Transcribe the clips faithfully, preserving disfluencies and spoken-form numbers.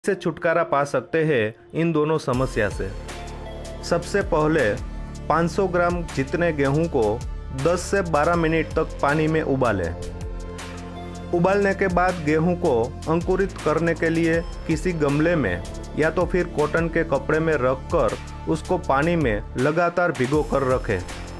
से छुटकारा पा सकते हैं इन दोनों समस्या से। सबसे पहले पाँच सौ ग्राम जितने गेहूं को दस से बारह मिनट तक पानी में उबालें। उबालने के बाद गेहूं को अंकुरित करने के लिए किसी गमले में या तो फिर कॉटन के कपड़े में रखकर उसको पानी में लगातार भिगो कर रखें।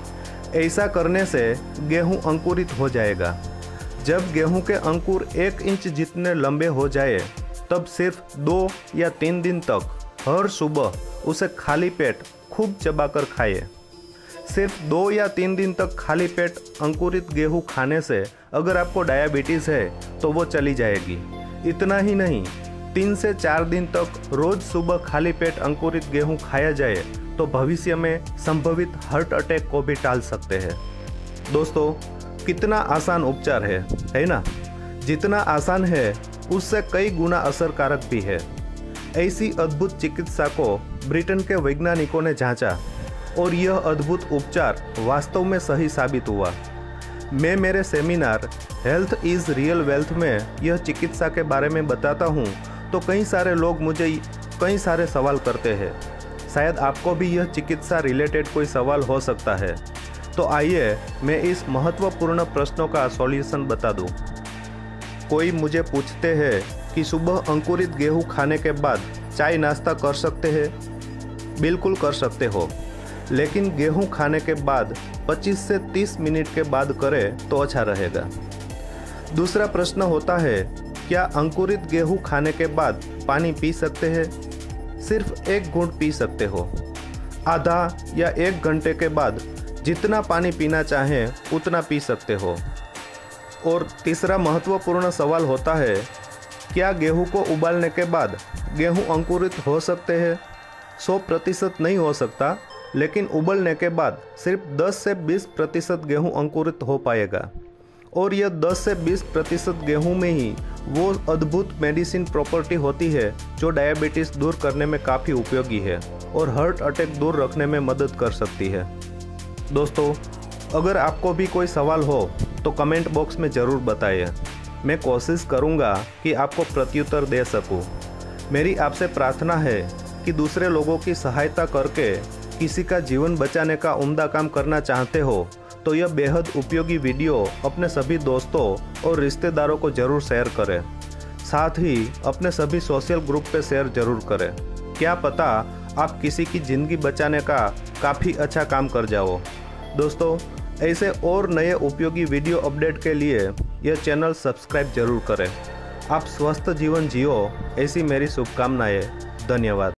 ऐसा करने से गेहूं अंकुरित हो जाएगा। जब गेहूं के अंकुर एक इंच जितने लंबे हो जाए तब सिर्फ दो या तीन दिन तक हर सुबह उसे खाली पेट खूब चबाकर खाइए। सिर्फ दो या तीन दिन तक खाली पेट अंकुरित गेहूं खाने से अगर आपको डायबिटीज़ है तो वो चली जाएगी। इतना ही नहीं, तीन से चार दिन तक रोज सुबह खाली पेट अंकुरित गेहूं खाया जाए तो भविष्य में संभवित हार्ट अटैक को भी टाल सकते हैं। दोस्तों, कितना आसान उपचार है, है ना? जितना आसान है उससे कई गुना असरकारक भी है। ऐसी अद्भुत चिकित्सा को ब्रिटेन के वैज्ञानिकों ने जांचा और यह अद्भुत उपचार वास्तव में सही साबित हुआ। मैं मेरे seminar health is real wealth में यह चिकित्सा के बारे में बताता हूँ तो कई सारे लोग मुझे कई सारे सवाल करते हैं। शायद आपको भी यह चिकित्सा रिलेटेड कोई सवाल हो सकता है, तो आइए मैं इस महत्वपूर्ण प्रश्नों का सॉल्यूशन बता दूं। कोई मुझे पूछते हैं कि सुबह अंकुरित गेहूं खाने के बाद चाय नाश्ता कर सकते हैं? बिल्कुल कर सकते हो, लेकिन गेहूं खाने के बाद पच्चीस से तीस मिनट के बाद करें तो अच्छा रहेगा। दूसरा प्रश्न होता है, क्या अंकुरित गेहूं खाने के बाद पानी पी सकते हैं? सिर्फ एक घूंट पी सकते हो। आधा या एक घंटे के बाद जितना पानी पीना चाहें उतना पी सकते हो। और तीसरा महत्वपूर्ण सवाल होता है, क्या गेहूं को उबालने के बाद गेहूं अंकुरित हो सकते हैं? सौ प्रतिशत नहीं हो सकता, लेकिन उबलने के बाद सिर्फ दस से बीस प्रतिशत गेहूं अंकुरित हो पाएगा। और यह दस से बीस प्रतिशत गेहूं में ही वो अद्भुत मेडिसिन प्रॉपर्टी होती है जो डायबिटीज़ दूर करने में काफ़ी उपयोगी है और हार्ट अटैक दूर रखने में मदद कर सकती है। दोस्तों, अगर आपको भी कोई सवाल हो तो कमेंट बॉक्स में ज़रूर बताइए। मैं कोशिश करूंगा कि आपको प्रत्युत्तर दे सकूं। मेरी आपसे प्रार्थना है कि दूसरे लोगों की सहायता करके किसी का जीवन बचाने का उम्दा काम करना चाहते हो तो यह बेहद उपयोगी वीडियो अपने सभी दोस्तों और रिश्तेदारों को ज़रूर शेयर करें। साथ ही अपने सभी सोशल ग्रुप पे शेयर ज़रूर करें। क्या पता आप किसी की ज़िंदगी बचाने का काफ़ी अच्छा काम कर जाओ। दोस्तों, ऐसे और नए उपयोगी वीडियो अपडेट के लिए यह चैनल सब्सक्राइब जरूर करें। आप स्वस्थ जीवन जियो, ऐसी मेरी शुभकामनाएं। धन्यवाद।